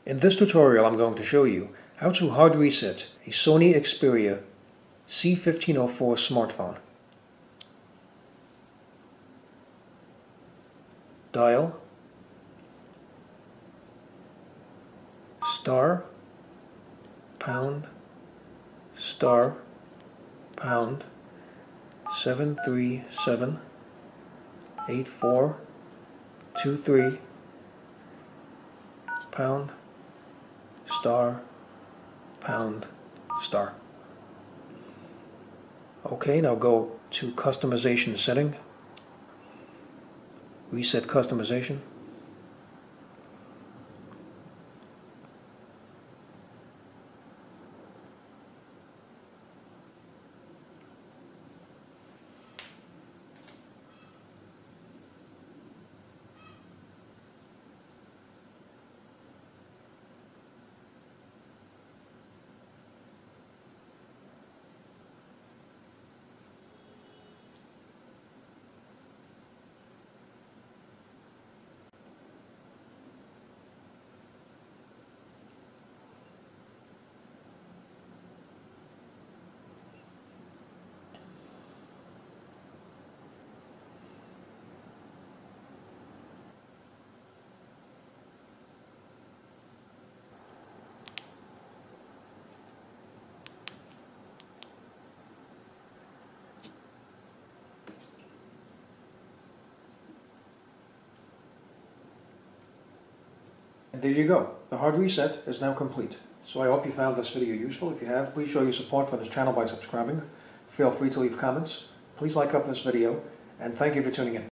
In this tutorial I'm going to show you how to hard reset a Sony Xperia C1504 smartphone. Dial star pound star pound 7378423 pound star pound star. Okay, now go to customization setting, reset customization. And there you go. The hard reset is now complete. So I hope you found this video useful. If you have, please show your support for this channel by subscribing. Feel free to leave comments. Please like up this video, and thank you for tuning in.